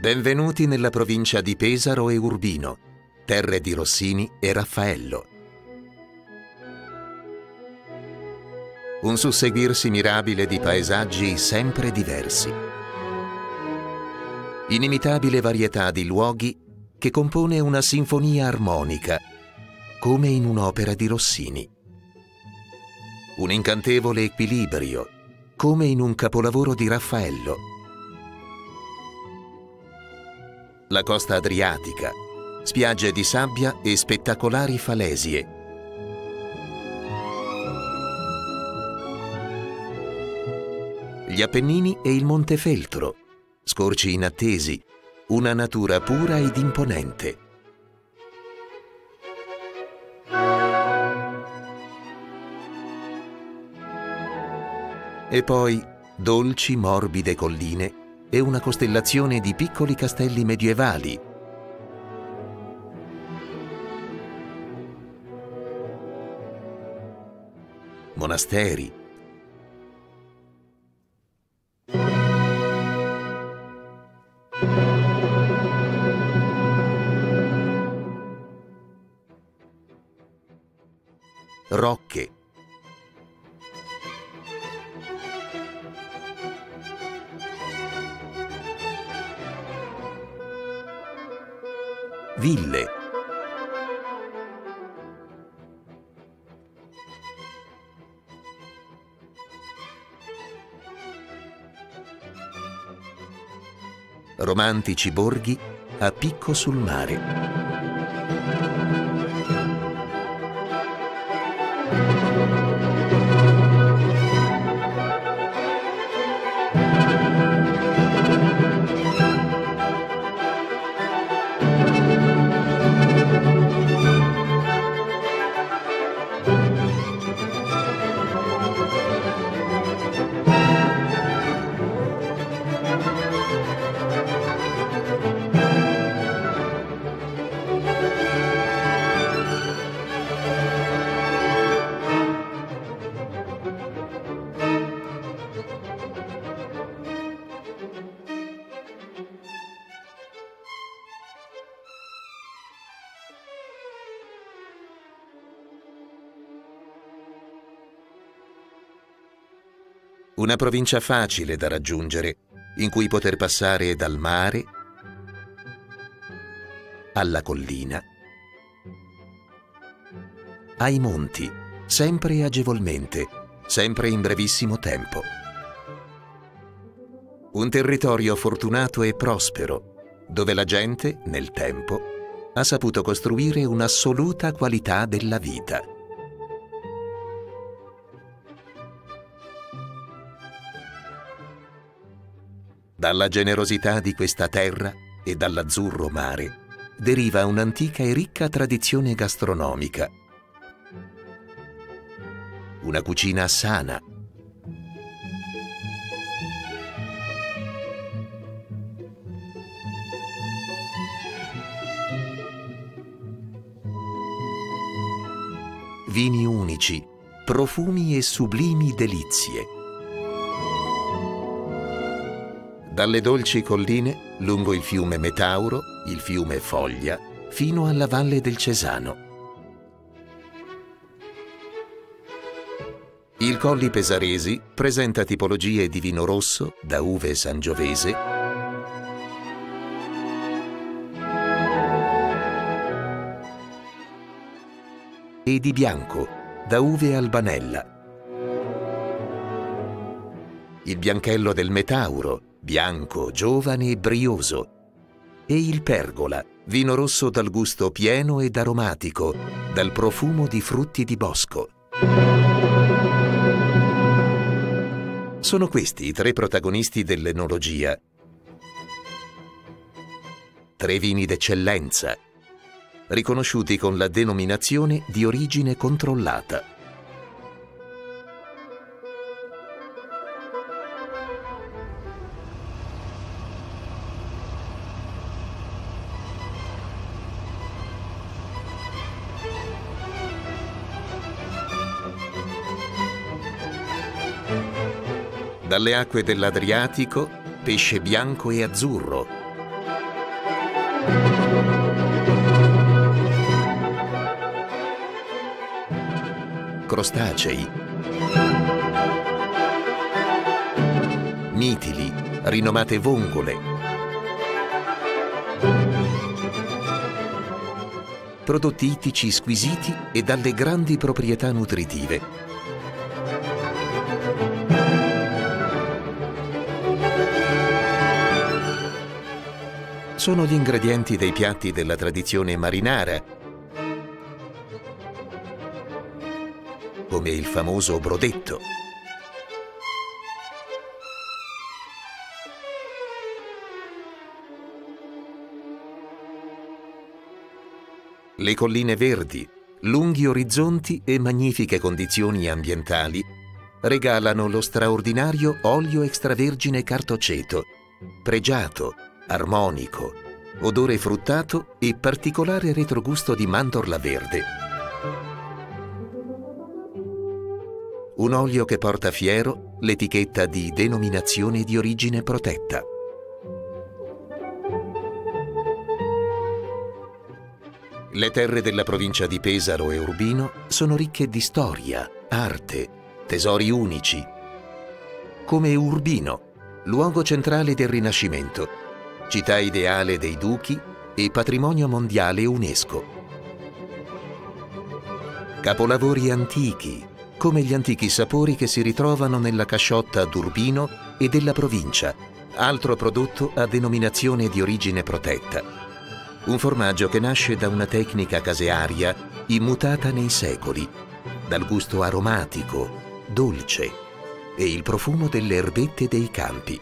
Benvenuti nella provincia di Pesaro e Urbino, terre di Rossini e Raffaello. Un susseguirsi mirabile di paesaggi sempre diversi. Inimitabile varietà di luoghi che compone una sinfonia armonica, come in un'opera di Rossini. Un incantevole equilibrio, come in un capolavoro di Raffaello. La costa adriatica, spiagge di sabbia e spettacolari falesie. Gli Appennini e il Montefeltro, scorci inattesi, una natura pura ed imponente. E poi dolci, morbide colline e una costellazione di piccoli castelli medievali. Monasteri. Rocche. Ville. Romantici borghi a picco sul mare. Una provincia facile da raggiungere, in cui poter passare dal mare alla collina, ai monti, sempre e agevolmente, sempre in brevissimo tempo. Un territorio fortunato e prospero, dove la gente, nel tempo, ha saputo costruire un'assoluta qualità della vita. Dalla generosità di questa terra e dall'azzurro mare deriva un'antica e ricca tradizione gastronomica. Una cucina sana. Vini unici, profumi e sublimi delizie. Dalle dolci colline, lungo il fiume Metauro, il fiume Foglia, fino alla valle del Cesano. Il Colli Pesaresi presenta tipologie di vino rosso da uve sangiovese e di bianco da uve albanella. Il Bianchello del Metauro, bianco, giovane e brioso, e il Pergola, vino rosso dal gusto pieno ed aromatico, dal profumo di frutti di bosco. Sono questi i tre protagonisti dell'enologia. Tre vini d'eccellenza, riconosciuti con la denominazione di origine controllata. Dalle acque dell'Adriatico, pesce bianco e azzurro. crostacei, mitili, rinomate vongole, prodotti ittici squisiti e dalle grandi proprietà nutritive. Sono gli ingredienti dei piatti della tradizione marinara, come il famoso brodetto. Le colline verdi, lunghi orizzonti e magnifiche condizioni ambientali regalano lo straordinario olio extravergine cartoceto, pregiato, armonico, odore fruttato e particolare retrogusto di mandorla verde. Un olio che porta fiero l'etichetta di denominazione di origine protetta. Le terre della provincia di Pesaro e Urbino sono ricche di storia, arte, tesori unici, come Urbino, luogo centrale del Rinascimento, città ideale dei duchi e patrimonio mondiale UNESCO. Capolavori antichi, come gli antichi sapori che si ritrovano nella casciotta d'Urbino e della provincia, altro prodotto a denominazione di origine protetta. Un formaggio che nasce da una tecnica casearia immutata nei secoli, dal gusto aromatico, dolce e il profumo delle erbette dei campi.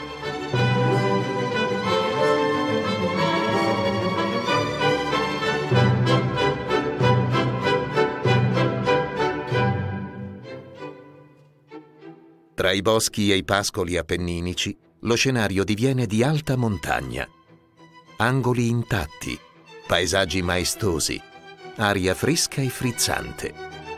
Tra i boschi e i pascoli appenninici, lo scenario diviene di alta montagna. Angoli intatti, paesaggi maestosi, aria fresca e frizzante.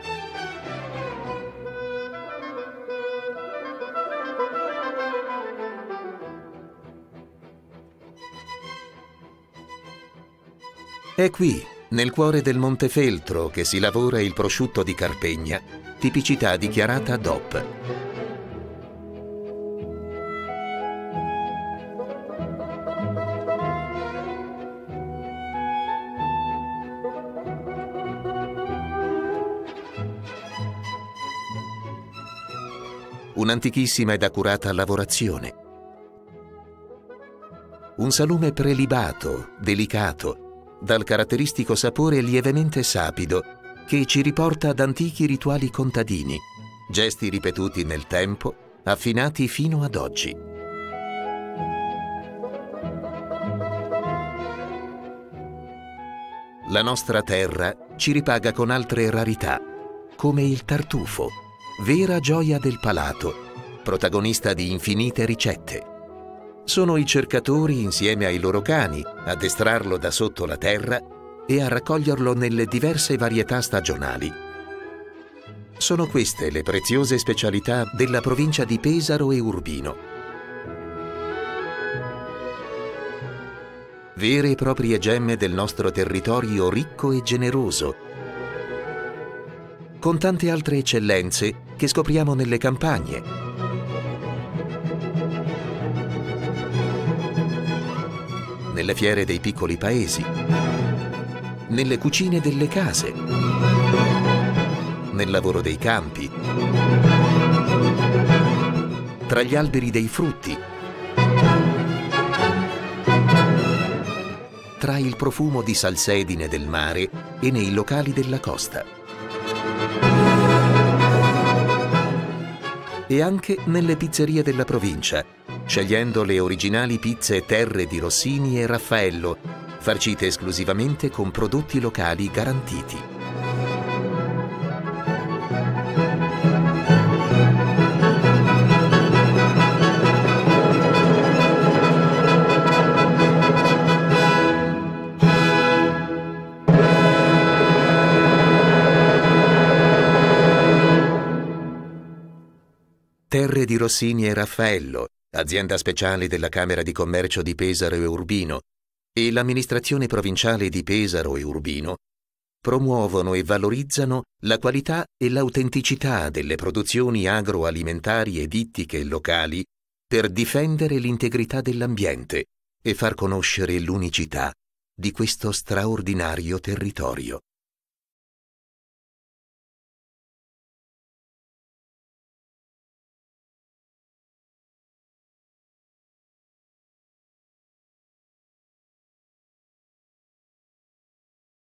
È qui, nel cuore del Montefeltro, che si lavora il prosciutto di Carpegna, tipicità dichiarata DOP. Un'antichissima ed accurata lavorazione. Un salume prelibato, delicato, dal caratteristico sapore lievemente sapido, che ci riporta ad antichi rituali contadini, gesti ripetuti nel tempo, affinati fino ad oggi. La nostra terra ci ripaga con altre rarità, come il tartufo, vera gioia del palato, protagonista di infinite ricette. Sono i cercatori, insieme ai loro cani, a addestrarlo da sotto la terra e a raccoglierlo nelle diverse varietà stagionali. Sono queste le preziose specialità della provincia di Pesaro e Urbino. Vere e proprie gemme del nostro territorio ricco e generoso, con tante altre eccellenze che scopriamo nelle campagne. Nelle fiere dei piccoli paesi, nelle cucine delle case, nel lavoro dei campi, tra gli alberi dei frutti, tra il profumo di salsedine del mare e nei locali della costa. E anche nelle pizzerie della provincia, scegliendo le originali pizze Terre di Rossini e Raffaello, farcite esclusivamente con prodotti locali garantiti. Terre di Rossini e Raffaello, azienda speciale della Camera di Commercio di Pesaro e Urbino, e l'amministrazione provinciale di Pesaro e Urbino promuovono e valorizzano la qualità e l'autenticità delle produzioni agroalimentari ed ittiche locali per difendere l'integrità dell'ambiente e far conoscere l'unicità di questo straordinario territorio.